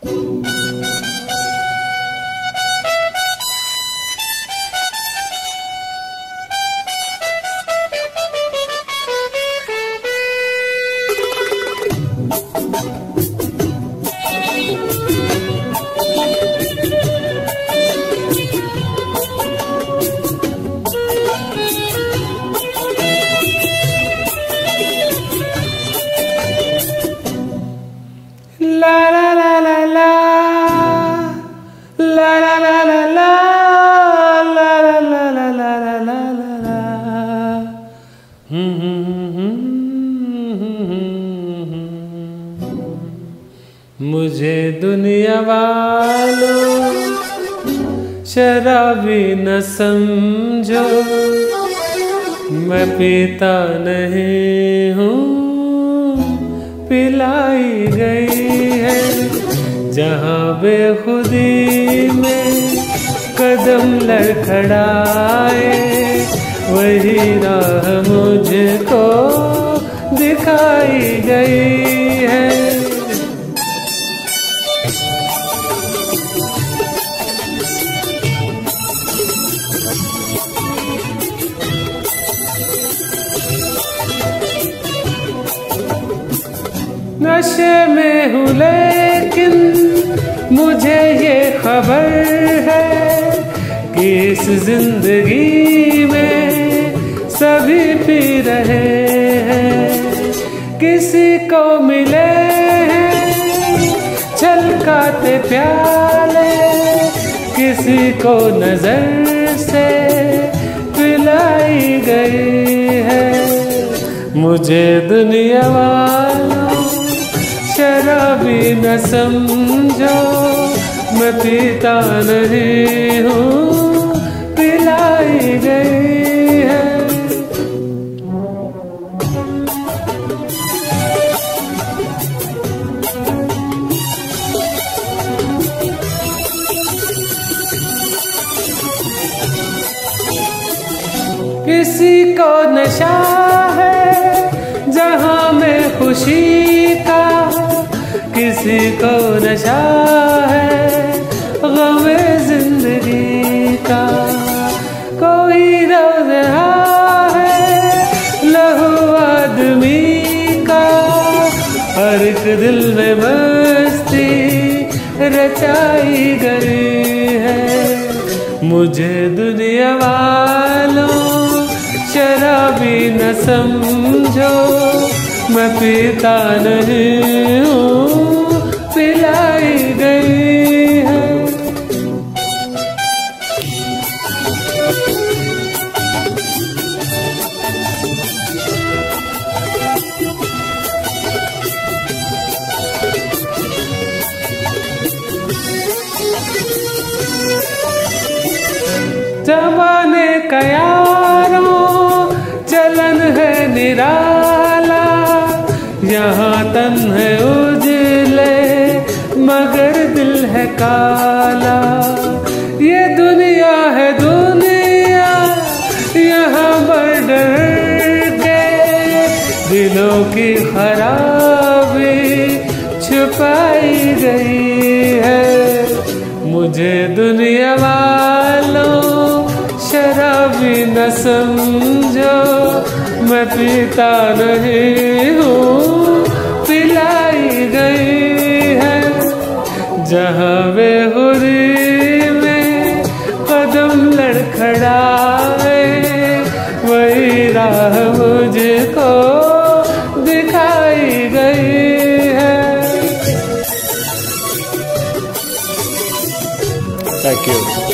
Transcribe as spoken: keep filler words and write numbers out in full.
La la la la la la la la la la la la la la la la la la मुझे दुनिया वालों शराबी न समझो, मैं पीता नहीं हूँ, पिलाई गई है। जहाँ बेखुदी में कदम लड़खड़ाए, वही राह मुझको दिखाई गई है। नशे में हूँ लेकिन मुझे ये खबर है कि इस जिंदगी में सभी पी रहे हैं। किसी को मिले हैं छलकाते प्याले, किसी को नजर से पिलाई गई है। मुझे दुनिया वालों शराबी न समझो, मैं पीता नहीं हूँ, पिलाई गई है। किसी को नशा है जहाँ में खुशी का, किसी को नशा है गमे जिंदगी का। कोई रोज रहा है लहू आदमी का, हर एक दिल में मस्ती रचाई गई है। मुझे दुनिया वालों शराबी न समझो, मैं पीता नहीं हूँ, पिलाई गई है। जमाने का यारों चलन है निराला, यहाँ तन है उजले मगर दिल है काला। ये दुनिया है दुनिया, यहाँ बर्डर के दिलों की खराबी छुपाई गई है। मुझे दुनिया वालों शराबी न समझो, मैं पीता नहीं हूँ, पिलाई गई है। जहाँ बेखुदी में कदम लड़खड़ाए, वही राह मुझको दिखाई गई है। Thank you.